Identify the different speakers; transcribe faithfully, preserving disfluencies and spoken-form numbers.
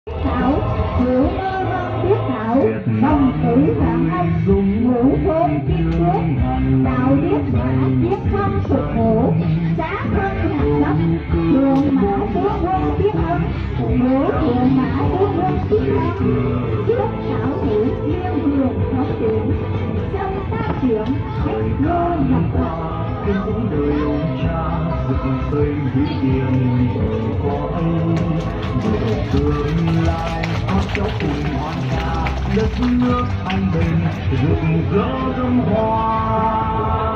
Speaker 1: thảo ngũ mơ văn biết thảo đồng tử vạn anh ngũ thôn kiếp trước đạo biết mã biết không sụp khổ giá thân hạt đất đường mã tướng quân biết ấm ngũ đường mã tướng quân biết ấm trước thảo hữu liên đường thống chuyển trong tác chuyển hết lô nhập tộc
Speaker 2: cái những đời ông cha dựng xây vĩ điển có ông về tương lai con cháu cùng hoàn ca đất nước an bình rực rỡ gấm hoa.